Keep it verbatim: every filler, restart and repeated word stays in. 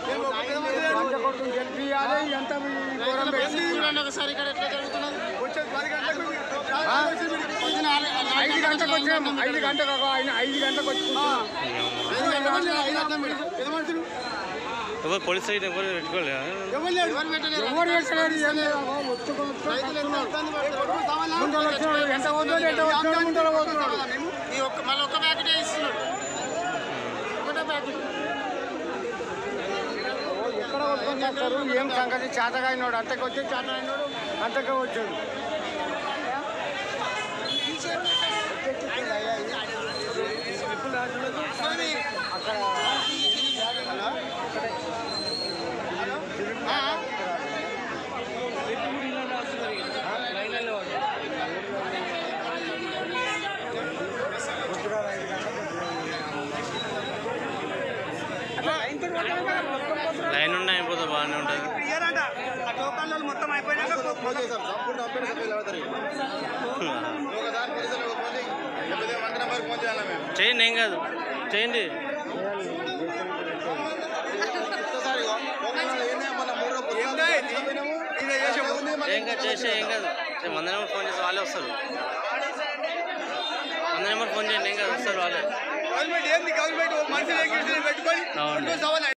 ఒకసారి ఇక్కడ ఎట్లా జరుగుతున్నది? ఐదు గంటలకు వచ్చాము ఐదు గంటలకు ఆయన ఐదు గంటలకు వచ్చి పోలీస్ సైడ్ ఎవరు పెట్టుకోలేదు ఎవరు పెట్టలేదు ఎంత పోతుంది ఎంత వచ్చాడు ముందర పోతున్నాడు మళ్ళీ ఒక్క ప్యాకెట్ ఇస్తున్నాడు ఒకటే ప్యాకెట్ ఎక్కడ కొట్టుకొని చేస్తారు ఏం సంగతి చేతగా అయినాడు అంతకు వచ్చి చేత అయినాడు అంతకే వచ్చాడు అక్కడ లైన్ ఉన్నా అయిపోతే బాగానే ఉంటుంది. చేయండి ఏం కాదు చేయండి ఏం కాదు చేసే ఏం కాదు వంద నెంబర్ ఫోన్ చేసి వాళ్ళే వస్తారు వంద నెంబర్ ఫోన్ చేయండి ఏం కాదు వస్తారు వాళ్ళే. గవర్నమెంట్ ఏంది గవర్నమెంట్ మనిషి పెట్టుకొని